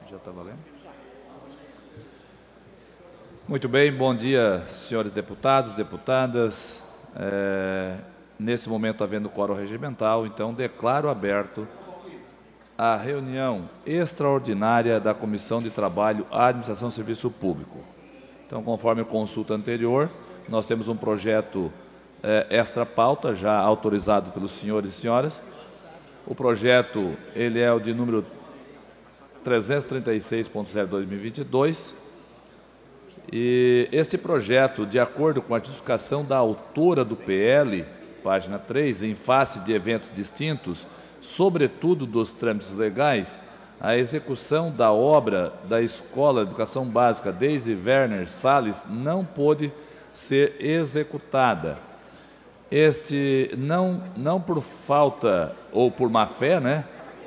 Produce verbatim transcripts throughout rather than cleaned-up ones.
Já está valendo? Muito bem, bom dia, senhores deputados, deputadas. É, nesse momento, havendo quórum regimental, então, declaro aberto a reunião extraordinária da Comissão de Trabalho, Administração e Serviço Público. Então, conforme a consulta anterior, nós temos um projeto é, extra-pauta, já autorizado pelos senhores e senhoras. O projeto, ele é o de número trezentos e trinta e seis ponto zero dois barra dois mil e vinte e dois, e este projeto, de acordo com a justificação da autora do P L, página três, em face de eventos distintos, sobretudo dos trâmites legais, a execução da obra da Escola de Educação Básica Daisy Werner Salles não pôde ser executada. Este, não, não por falta ou por má fé, né?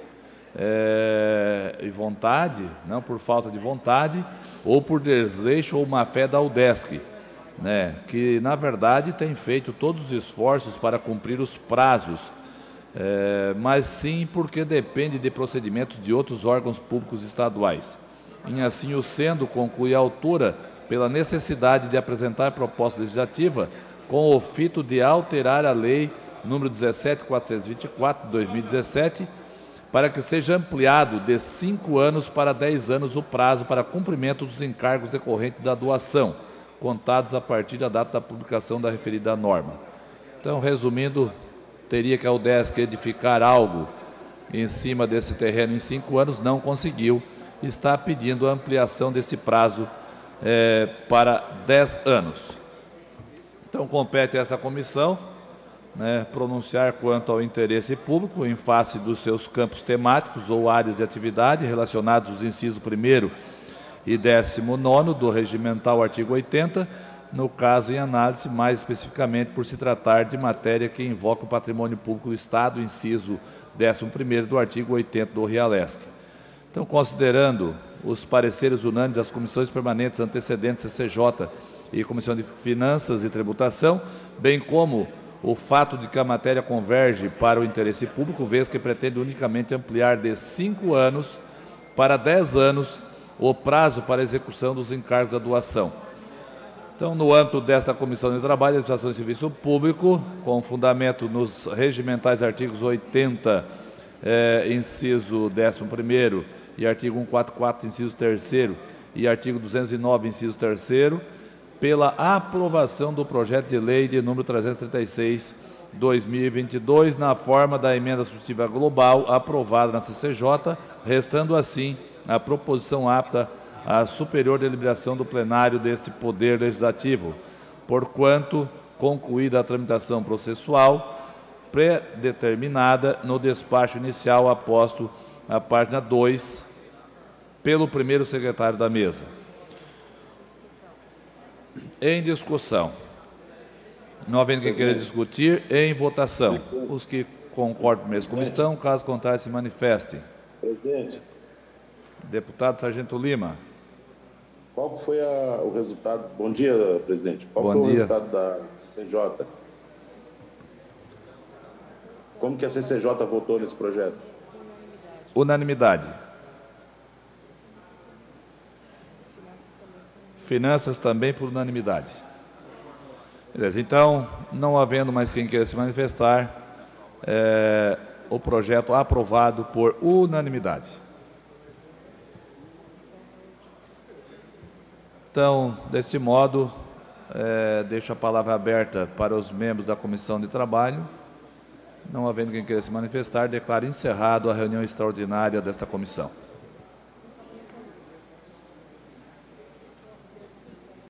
É, e vontade, não por falta de vontade, ou por desleixo ou má fé da UDESC, né, que na verdade tem feito todos os esforços para cumprir os prazos, é, mas sim porque depende de procedimentos de outros órgãos públicos estaduais. Em assim o sendo, conclui a autora pela necessidade de apresentar proposta legislativa com o fito de alterar a lei número dezessete mil quatrocentos e vinte e quatro, de dois mil e dezessete, para que seja ampliado de cinco anos para dez anos o prazo para cumprimento dos encargos decorrentes da doação, contados a partir da data da publicação da referida norma. Então, resumindo, teria que a UDESC edificar algo em cima desse terreno em cinco anos, não conseguiu, está pedindo a ampliação desse prazo é, para dez anos. Então, compete a esta comissão, né, pronunciar quanto ao interesse público em face dos seus campos temáticos ou áreas de atividade relacionados aos incisos primeiro e décimo nono do regimental artigo oitenta, no caso em análise, mais especificamente por se tratar de matéria que invoca o patrimônio público do Estado, inciso décimo primeiro do artigo oitenta do RIALESC. Então, considerando os pareceres unânimes das comissões permanentes antecedentes C C J e Comissão de Finanças e Tributação, bem como o fato de que a matéria converge para o interesse público, vez que pretende unicamente ampliar de cinco anos para dez anos o prazo para execução dos encargos da doação. Então, no âmbito desta Comissão de Trabalho, Administração e Serviço Público, com fundamento nos regimentais artigos oitenta, eh, inciso décimo primeiro, e artigo cento e quarenta e quatro, inciso terceiro, e artigo duzentos e nove, inciso terceiro, pela aprovação do projeto de lei de número trezentos e trinta e seis, dois mil e vinte e dois, na forma da emenda substitutiva global aprovada na C C J, restando assim a proposição apta à superior deliberação do plenário deste Poder Legislativo, porquanto concluída a tramitação processual pré-determinada no despacho inicial aposto à página dois, pelo primeiro secretário da mesa. Em discussão. Não havendo quem queira discutir, em votação. Os que concordam mesmo como estão, caso contrário, se manifestem. Presidente. Deputado Sargento Lima. Qual foi a, o resultado? Bom dia, presidente. Qual Bom foi dia. o resultado da C C J? Como que a C C J votou nesse projeto? Unanimidade. Finanças também por unanimidade. Beleza, então, não havendo mais quem queira se manifestar, é, o projeto aprovado por unanimidade. Então, deste modo, é, deixo a palavra aberta para os membros da Comissão de Trabalho. Não havendo quem queira se manifestar, declaro encerrado a reunião extraordinária desta comissão.